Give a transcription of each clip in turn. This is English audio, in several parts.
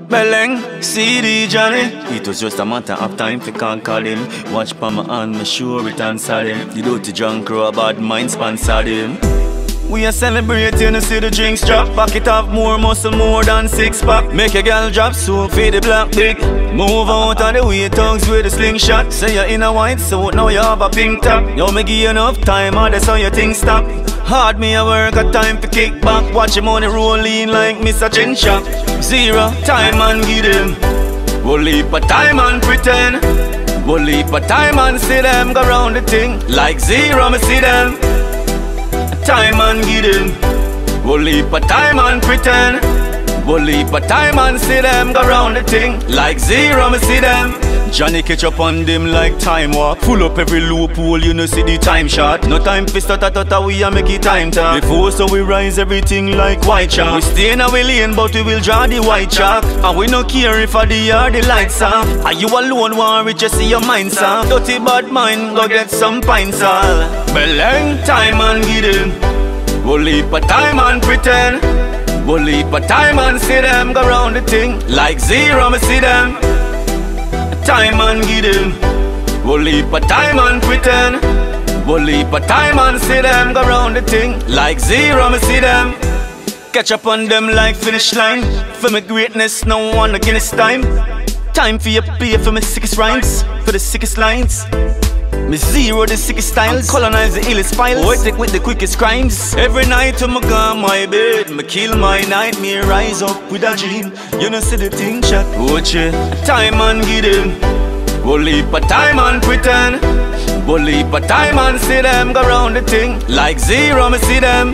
Beleng, CD Johnny. It was just a matter of time for can't call him. Watch pa my hand, me sure it answered him. The dirty junk crow, bad mind sponsored him. We are celebrating to see the drinks drop. Pack it up, more muscle, more than 6-pack. Make a girl drop, so feed the black dick. Move out of the way, tongues with a slingshot. Say you're in a white suit, now you have a pink top. Yo, me give you enough time, or that's how your things stop. Hard me a work, a time for kick back. Watch your money roll in like Mr. Chin Shop. Zero time and give them. We'll leap a time and pretend. We'll leap a time and see them go round the thing. Like zero, me see them. Time and give them. We'll leap a time and pretend. We'll leap a time and see them go round the thing. Like zero, me see them. Johnny catch up on them like time warp. Full up every loophole, you know see the time shot. No time for stutter, we a make it time talk. Before so we rise everything like white chalk. We stay in our lane but we will draw the white chalk. And we no care if the yard the lights off. Are you alone worry just see your mind soft. Dirty bad mind go get some pints all. Beleng time and give them. We'll leap a time and pretend. We'll leap a time and see them go round the thing. Like zero me see them. Time and give them. We'll leap a time and pretend. We'll leap a time and see them go round the thing. Like zero me see them. Catch up on them like finish line. For my greatness no one against time. Time for you pay for my sickest rhymes. For the sickest lines. Me zero the sickest styles. Colonize the illest files. Wait with the quickest crimes. Every night when I go on my bed, me kill my nightmare, rise up with a dream. You know see the thing shot. Watch it. Time and give them. We'll leap a time and pretend. We'll leap a time and see them go round the thing. Like zero me see them.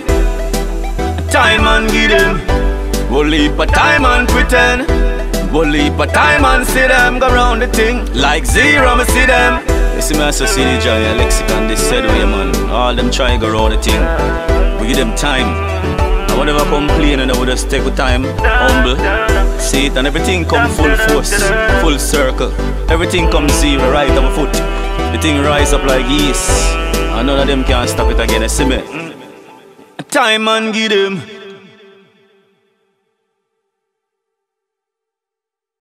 Time and give them. We'll leap a time and pretend. We'll leap a time and see them go round the thing. Like zero me see them. You see me as a CD Johnny and Lexicon, they said way man. All them try go round the thing. We give them time. And whatever complain and we just take with time. Humble. See it and everything come full force. Full circle. Everything comes zero right on my foot. The thing rise up like yeast. And none of them can stop it again, you see me. Time and give them.